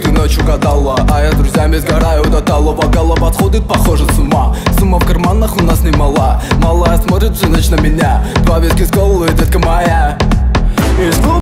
ты ночью гадала, а я с друзьями сгораю до талого. Голова сходит, похоже, с ума. Сумма в карманах у нас немала. Малая смотрит всю ночь на меня. Два виски с колой, детка моя.